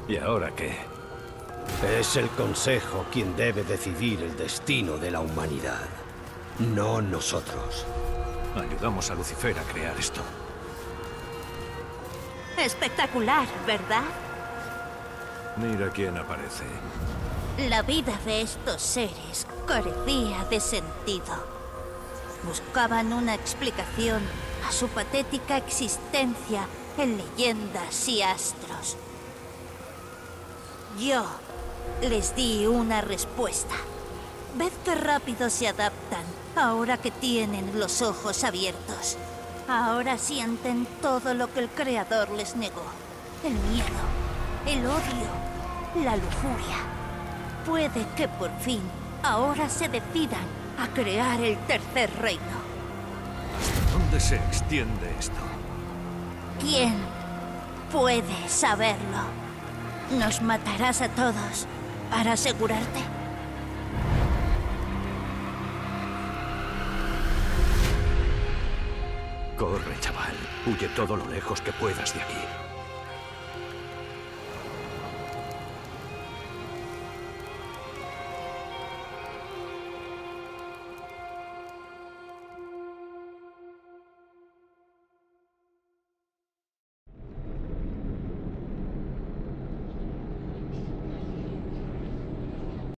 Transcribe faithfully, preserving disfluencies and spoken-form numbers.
¿Y ahora qué? Es el Consejo quien debe decidir el destino de la humanidad, no nosotros. Ayudamos a Lucifer a crear esto. Espectacular, ¿verdad? Mira quién aparece. La vida de estos seres carecía de sentido. Buscaban una explicación a su patética existencia en leyendas y astros. Yo les di una respuesta. Ved qué rápido se adaptan ahora que tienen los ojos abiertos. Ahora sienten todo lo que el Creador les negó. El miedo, el odio, la lujuria. Puede que por fin ahora se decidan a crear el tercer reino. ¿Hasta dónde se extiende esto? ¿Quién puede saberlo? ¿Nos matarás a todos para asegurarte? Corre, chaval. Huye todo lo lejos que puedas de aquí.